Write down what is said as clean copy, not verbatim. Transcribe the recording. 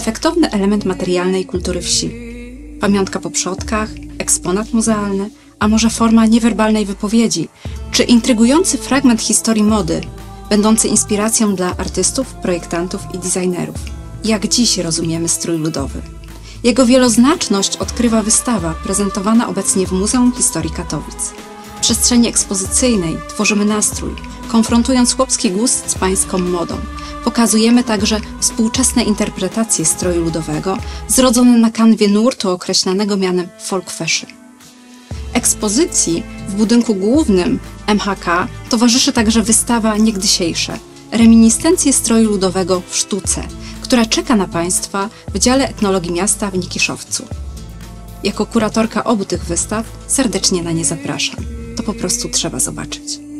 efektowny element materialnej kultury wsi. Pamiątka po przodkach, eksponat muzealny, a może forma niewerbalnej wypowiedzi, czy intrygujący fragment historii mody, będący inspiracją dla artystów, projektantów i designerów. Jak dziś rozumiemy strój ludowy? Jego wieloznaczność odkrywa wystawa prezentowana obecnie w Muzeum Historii Katowic. W przestrzeni ekspozycyjnej tworzymy nastrój, konfrontując chłopski gust z pańską modą. Pokazujemy także współczesne interpretacje stroju ludowego, zrodzone na kanwie nurtu określanego mianem folk fashion. Ekspozycji w budynku głównym MHK towarzyszy także wystawa Niegdysiejsze – reminiscencje stroju ludowego w sztuce, która czeka na Państwa w dziale etnologii miasta w Nikiszowcu. Jako kuratorka obu tych wystaw serdecznie na nie zapraszam. To po prostu trzeba zobaczyć.